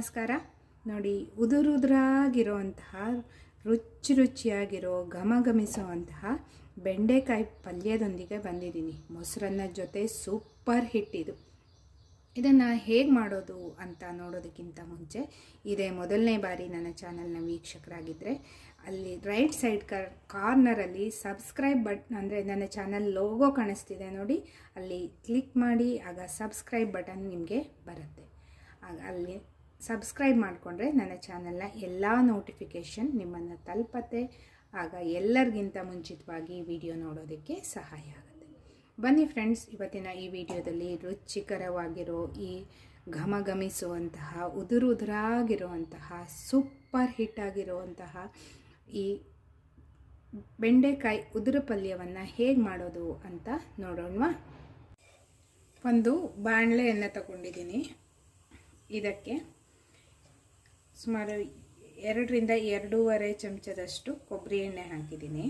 ನಮಸ್ಕಾರ ನೋಡಿ ಉದುರುದುರಾಗಿರುವಂತಹ ರುಚಿಯಾಗಿರೋ ಘಮಘಮಿಸುವಂತಹ ಬೆಂಡೆಕಾಯಿ ಪಲ್ಯದೊಂದಿಗೆ ಬಂದಿದ್ದೀನಿ. ಮೊಸರನ್ನ ಜೊತೆ ಸೂಪರ್ ಹಿಟ್ ಇದು. ಇದನ್ನು ಹೇಗೆ ಮಾಡೋದು ಅಂತ ನೋಡೋದಕ್ಕಿಂತ ಮುಂಚೆ ಇದೇ ಮೊದಲನೇ ಬಾರಿ ನನ್ನ ಚಾನಲ್ನ ವೀಕ್ಷಕರಾಗಿದ್ದರೆ ಅಲ್ಲಿ ರೈಟ್ ಸೈಡ್ ಕಾರ್ನರಲ್ಲಿ ಸಬ್ಸ್ಕ್ರೈಬ್ ಬಟನ್ ಅಂದರೆ ನನ್ನ ಚಾನಲ್ ಲೋಗೋ ಕಾಣಿಸ್ತಿದೆ ನೋಡಿ, ಅಲ್ಲಿ ಕ್ಲಿಕ್ ಮಾಡಿ. ಆಗ ಸಬ್ಸ್ಕ್ರೈಬ್ ಬಟನ್ ನಿಮಗೆ ಬರುತ್ತೆ. ಆಗ ಅಲ್ಲಿ ಸಬ್ಸ್ಕ್ರೈಬ್ ಮಾಡಿಕೊಂಡ್ರೆ ನನ್ನ ಚಾನಲ್ನ ಎಲ್ಲ ನೋಟಿಫಿಕೇಷನ್ ನಿಮ್ಮನ್ನು ತಲುಪತ್ತೆ. ಆಗ ಎಲ್ಲರಿಗಿಂತ ಮುಂಚಿತವಾಗಿ ವಿಡಿಯೋ ನೋಡೋದಕ್ಕೆ ಸಹಾಯ ಆಗುತ್ತೆ. ಬನ್ನಿ ಫ್ರೆಂಡ್ಸ್, ಇವತ್ತಿನ ಈ ವಿಡಿಯೋದಲ್ಲಿ ರುಚಿಕರವಾಗಿರೋ ಈ ಘಮಘಮಿಸುವಂತಹ ಉದುರುದುರಾಗಿರುವಂತಹ ಸೂಪರ್ ಹಿಟ್ ಆಗಿರುವಂತಹ ಈ ಬೆಂಡೆಕಾಯಿ ಉದುರು ಪಲ್ಯವನ್ನು ಹೇಗೆ ಮಾಡೋದು ಅಂತ ನೋಡೋಣ. ಒಂದು ಬಾಣಲೆಯನ್ನು ತಗೊಂಡಿದ್ದೀನಿ. ಇದಕ್ಕೆ ಸುಮಾರು 2 ರಿಂದ 2.5 ಚಮಚದಷ್ಟು ಕೊಬ್ಬರಿ ಎಣ್ಣೆ ಹಾಕಿದ್ದೀನಿ.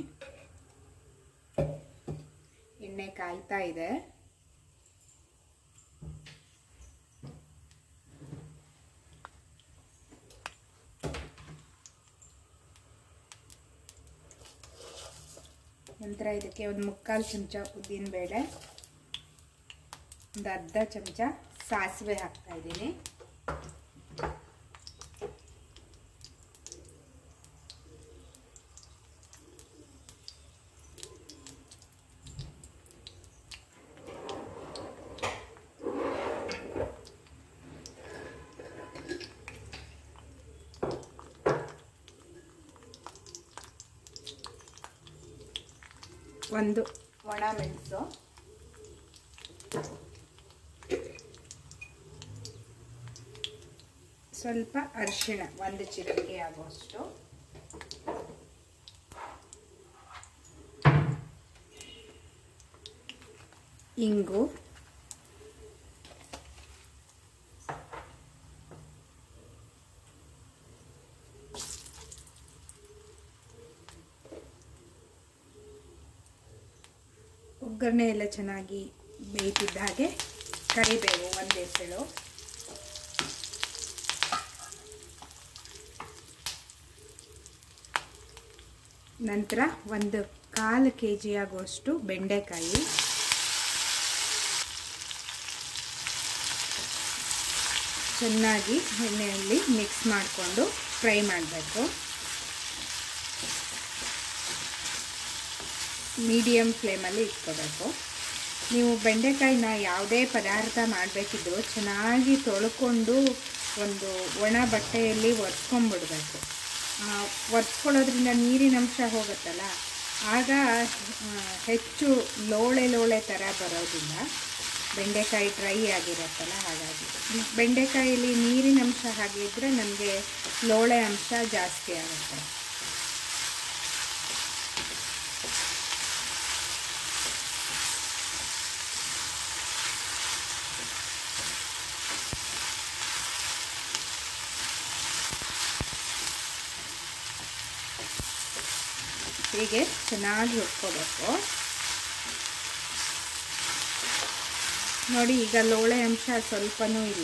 ಎಣ್ಣೆ ಕಾಯ್ತಾ ಇದೆ. ನಂತರ ಇದಕ್ಕೆ ಒಂದು 3/4 ಚಮಚ ಉದ್ದಿನಬೇಳೆ, ಒಂದು ಅರ್ಧ ಚಮಚ ಸಾಸಿವೆ ಹಾಕ್ತಾ ಇದ್ದೀನಿ. ಒಂದು ಒಣ ಮೆಣಸು, ಸ್ವಲ್ಪ ಅರಿಶಿಣ, 1 ಚಿಟಿಕೆ ಆಗುವಷ್ಟು, ಇಂಗು, ಒಗ್ಗರಣೆ ಎಲ್ಲ ಚೆನ್ನಾಗಿ ಬೇಯ್ತಿದ್ದ ಹಾಗೆ ಕರಿಬೇವು 1 ಎಸಳು, ನಂತರ 1/4 kg ಆಗುವಷ್ಟು ಬೆಂಡೆಕಾಯಿ, ಚೆನ್ನಾಗಿ ಎಣ್ಣೆಯಲ್ಲಿ ಮಿಕ್ಸ್ ಮಾಡಿಕೊಂಡು ಫ್ರೈ ಮಾಡಬೇಕು. ಮೀಡಿಯಮ್ ಫ್ಲೇಮಲ್ಲಿ ಇಟ್ಕೋಬೇಕು. ನೀವು ಬೆಂಡೆಕಾಯಿನ ಯಾವುದೇ ಪದಾರ್ಥ ಮಾಡಬೇಕಿದ್ರೂ ಚೆನ್ನಾಗಿ ತೊಳ್ಕೊಂಡು ಒಂದು ಒಣ ಬಟ್ಟೆಯಲ್ಲಿ ಒರೆಸ್ಕೊಂಡ್ಬಿಡ್ಬೇಕು. ಒರೆಸ್ಕೊಳ್ಳೋದ್ರಿಂದ ನೀರಿನ ಅಂಶ ಹೋಗುತ್ತಲ್ಲ, ಆಗ ಹೆಚ್ಚು ಲೋಳೆ ಥರ ಬರೋದಿಲ್ಲ. ಬೆಂಡೆಕಾಯಿ ಡ್ರೈ ಆಗಿರುತ್ತಲ್ಲ, ಹಾಗಾಗಿ ಬೆಂಡೆಕಾಯಲ್ಲಿ ನೀರಿನ ಅಂಶ ಹಾಗಿದ್ದರೆ ನಮಗೆ ಲೋಳೆ ಅಂಶ ಜಾಸ್ತಿ ಆಗುತ್ತೆ. ಹೀಗೆ ಚೆನ್ನಾಗಿ ಹುರ್ಕೋಬೇಕು. ನೋಡಿ, ಈಗ ಲೋಳೆ ಅಂಶ ಸ್ವಲ್ಪನೂ ಇಲ್ಲ.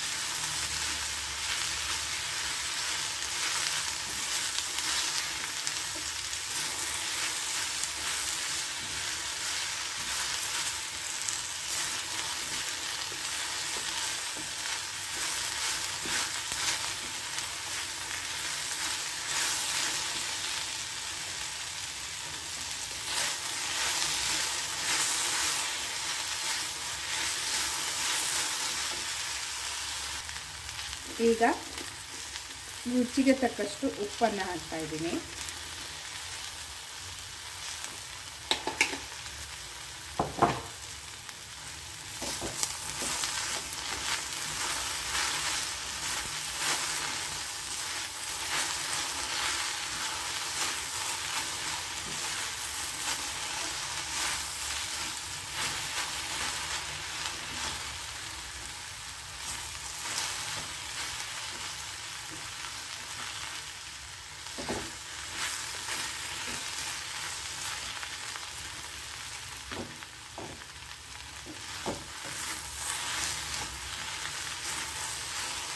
ಈಗ ರುಚಿಗೆ ತಕ್ಕಷ್ಟು ಉಪ್ಪನ್ನು ಹಾಕ್ತಾ ಇದ್ದೀನಿ.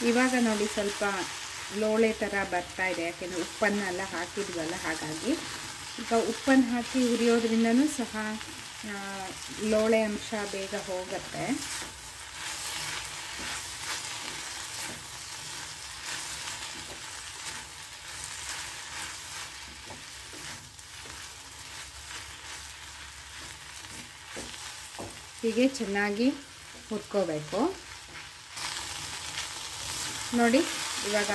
ಇವಾಗ ನೋಡಿ ಸ್ವಲ್ಪ ಲೋಳೆ ಥರ ಬರ್ತಾ ಇದೆ, ಯಾಕೆಂದರೆ ಉಪ್ಪನ್ನೆಲ್ಲ ಹಾಕಿದ್ವಲ್ಲ, ಹಾಗಾಗಿ ಈಗ ಉಪ್ಪನ್ನು ಹಾಕಿ ಹುರಿಯೋದ್ರಿಂದನೂ ಸಹ ಲೋಳೆ ಅಂಶ ಬೇಗ ಹೋಗುತ್ತೆ. ಹೀಗೆ ಚೆನ್ನಾಗಿ ಹುರ್ಕೋಬೇಕು. ನೋಡಿ ಇವಾಗ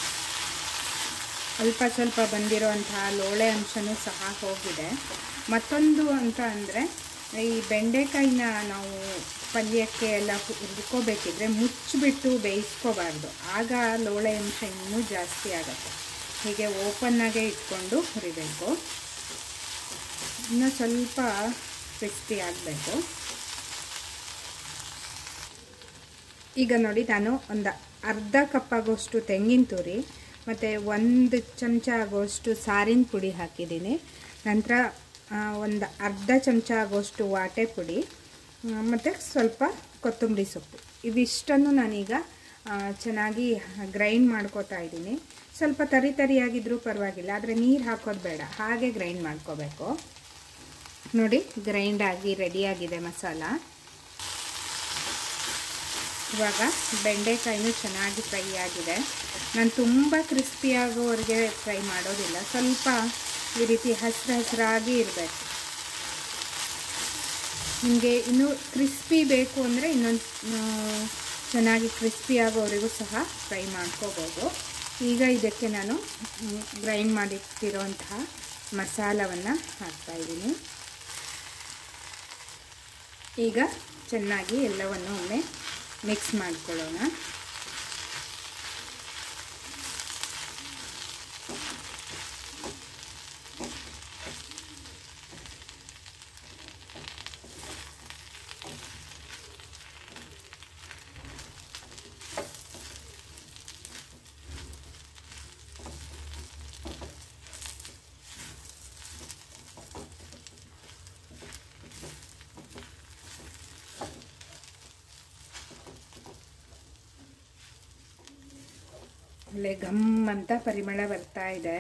ಅಲ್ಪ ಸ್ವಲ್ಪ ಬಂದಿರೋಂತಹ ಲೋಳೆ ಅಂಶನೂ ಸಹ ಹೋಗಿದೆ. ಮತ್ತೊಂದು ಅಂತ ಅಂದರೆ ಈ ಬೆಂಡೆಕಾಯಿನ ನಾವು ಪಲ್ಯಕ್ಕೆ ಎಲ್ಲ ಹುರ್ಕೋಬೇಕಿದ್ರೆ ಮುಚ್ಚಿಬಿಟ್ಟು ಬೇಯಿಸ್ಕೋಬಾರ್ದು, ಆಗ ಲೋಳೆ ಅಂಶ ಇನ್ನೂ ಜಾಸ್ತಿ ಆಗುತ್ತೆ. ಹೀಗೆ ಓಪನ್ನಾಗೇ ಇಟ್ಕೊಂಡು ಹುರಿಬೇಕು. ಇನ್ನೂ ಸ್ವಲ್ಪ ಕ್ರಿಸ್ಪಿ ಆಗಬೇಕು. ಈಗ ನೋಡಿ ನಾನು ಒಂದು ಅರ್ಧ ಕಪ್ ಆಗೋಷ್ಟು ತೆಂಗಿನ ತುರಿ ಮತ್ತು 1 ಚಮಚ ಆಗೋಷ್ಟು ಸಾರಿನ ಪುಡಿ ಹಾಕಿದ್ದೀನಿ. ನಂತರ ಒಂದು ಅರ್ಧ ಚಮಚ ಆಗೋಷ್ಟು ವಾಟೆ ಪುಡಿ ಮತ್ತು ಸ್ವಲ್ಪ ಕೊತ್ತಂಬರಿ ಸೊಪ್ಪು, ಇವಿಷ್ಟನ್ನು ನಾನೀಗ ಚೆನ್ನಾಗಿ ಗ್ರೈಂಡ್ ಮಾಡ್ಕೋತಾ ಇದ್ದೀನಿ. ಸ್ವಲ್ಪ ತರಿಯಾಗಿದ್ದರೂ ಪರವಾಗಿಲ್ಲ, ಆದರೆ ನೀರು ಹಾಕೋದು ಬೇಡ, ಹಾಗೆ ಗ್ರೈಂಡ್ ಮಾಡ್ಕೋಬೇಕು. ನೋಡಿ ಗ್ರೈಂಡ್ ಆಗಿ ರೆಡಿಯಾಗಿದೆ ಮಸಾಲ. ಇವಾಗ ಬೆಂಡೆಕಾಯಿನೂ ಚೆನ್ನಾಗಿ ಫ್ರೈ ಆಗಿದೆ. ನಾನು ತುಂಬ ಕ್ರಿಸ್ಪಿ ಆಗೋವರೆಗೆ ಫ್ರೈ ಮಾಡೋದಿಲ್ಲ, ಸ್ವಲ್ಪ ಈ ರೀತಿ ಹಸಿರಾಗಿ ಇರಬೇಕು. ನಿಮಗೆ ಇನ್ನೂ ಕ್ರಿಸ್ಪಿ ಬೇಕು ಅಂದರೆ ಇನ್ನೊಂದು ಚೆನ್ನಾಗಿ ಕ್ರಿಸ್ಪಿ ಆಗೋವರೆಗೂ ಸಹ ಫ್ರೈ ಮಾಡ್ಕೋಬೋದು. ಈಗ ಇದಕ್ಕೆ ನಾನು ಗ್ರೈಂಡ್ ಮಾಡಿಟ್ಟಿರೋಂತಹ ಮಸಾಲವನ್ನು ಹಾಕ್ತಾಯಿದ್ದೀನಿ. ಈಗ ಚೆನ್ನಾಗಿ ಎಲ್ಲವನ್ನು ಒಮ್ಮೆ ಮಿಕ್ಸ್ ಮಾಡ್ಕೊಳ್ಳೋಣ. ಒಳ್ಳೆ ಘಮ್ ಅಂತ ಪರಿಮಳ ಬರ್ತಾ ಇದೆ.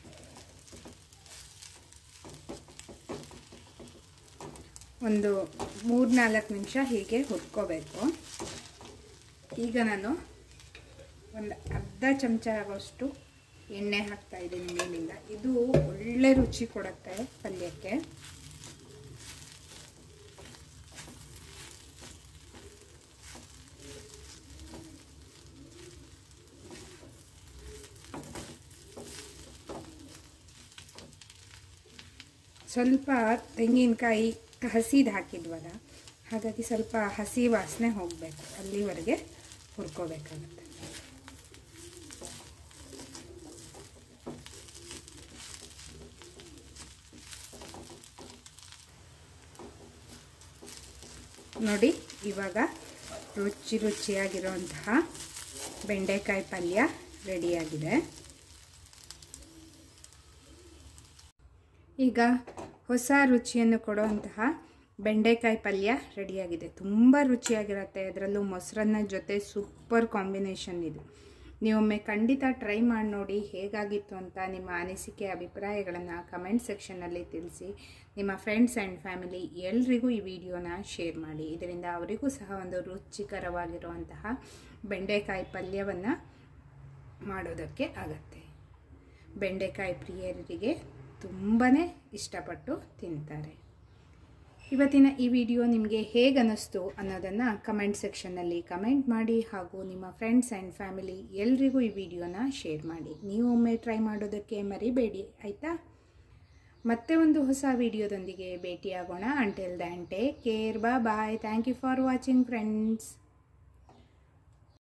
ಒಂದು 3-4 ನಿಮಿಷ ಹೀಗೆ ಹುರ್ಕೋಬೇಕು. ಈಗ ನಾನು ಒಂದು ಅರ್ಧ ಚಮಚ ಆಗೋಷ್ಟು ಎಣ್ಣೆ ಹಾಕ್ತಾ ಇದ್ದೀನಿ ಮೇಲಿಂದ. ಇದು ಒಳ್ಳೆ ರುಚಿ ಕೊಡುತ್ತೆ ಪಲ್ಯಕ್ಕೆ. ಸ್ವಲ್ಪ ತೆಂಗಿನಕಾಯಿ ಹಸಿದು ಹಾಕಿದ್ವಲ್ಲ, ಹಾಗಾಗಿ ಸ್ವಲ್ಪ ಹಸಿ ವಾಸನೆ ಹೋಗಬೇಕು, ಅಲ್ಲಿವರೆಗೆ ಹುರ್ಕೋಬೇಕಾಗುತ್ತೆ. ನೋಡಿ ಇವಾಗ ರುಚಿಯಾಗಿರುವಂತಹ ಬೆಂಡೆಕಾಯಿ ಪಲ್ಯ ರೆಡಿಯಾಗಿದೆ. ಈಗ ಹೊಸ ರುಚಿಯನ್ನು ಕೊಡುವಂತಹ ಬೆಂಡೆಕಾಯಿ ಪಲ್ಯ ರೆಡಿಯಾಗಿದೆ. ತುಂಬ ರುಚಿಯಾಗಿರುತ್ತೆ, ಅದರಲ್ಲೂ ಮೊಸರನ್ನ ಜೊತೆ ಸೂಪರ್ ಕಾಂಬಿನೇಷನ್ ಇದು. ನೀವೊಮ್ಮೆ ಖಂಡಿತ ಟ್ರೈ ಮಾಡಿ ನೋಡಿ ಹೇಗಾಗಿತ್ತು ಅಂತ. ನಿಮ್ಮ ಅನಿಸಿಕೆ ಅಭಿಪ್ರಾಯಗಳನ್ನು ಕಮೆಂಟ್ ಸೆಕ್ಷನ್ನಲ್ಲಿ ತಿಳಿಸಿ. ನಿಮ್ಮ ಫ್ರೆಂಡ್ಸ್ ಆ್ಯಂಡ್ ಫ್ಯಾಮಿಲಿ ಎಲ್ರಿಗೂ ಈ ವಿಡಿಯೋನ ಶೇರ್ ಮಾಡಿ. ಇದರಿಂದ ಅವರಿಗೂ ಸಹ ಒಂದು ರುಚಿಕರವಾಗಿರುವಂತಹ ಬೆಂಡೆಕಾಯಿ ಪಲ್ಯವನ್ನು ಮಾಡೋದಕ್ಕೆ ಆಗತ್ತೆ. ಬೆಂಡೆಕಾಯಿ ಪ್ರಿಯರಿಗೆ ತುಂಬಾ ಇಷ್ಟಪಟ್ಟು ತಿಂತಾರೆ. ಇವತ್ತಿನ ಈ ವಿಡಿಯೋ ನಿಮಗೆ ಹೇಗೆ ಅನ್ನಿಸ್ತು ಅನ್ನೋದನ್ನು ಕಮೆಂಟ್ ಸೆಕ್ಷನ್ನಲ್ಲಿ ಕಮೆಂಟ್ ಮಾಡಿ. ಹಾಗೂ ನಿಮ್ಮ ಫ್ರೆಂಡ್ಸ್ ಆ್ಯಂಡ್ ಫ್ಯಾಮಿಲಿ ಎಲ್ರಿಗೂ ಈ ವಿಡಿಯೋನ ಶೇರ್ ಮಾಡಿ. ನೀವು ಒಮ್ಮೆ ಟ್ರೈ ಮಾಡೋದಕ್ಕೆ ಮರಿಬೇಡಿ, ಆಯಿತಾ? ಮತ್ತೆ ಒಂದು ಹೊಸ ವಿಡಿಯೋದೊಂದಿಗೆ ಭೇಟಿಯಾಗೋಣ. Until then take care, bye. Thank you for watching friends.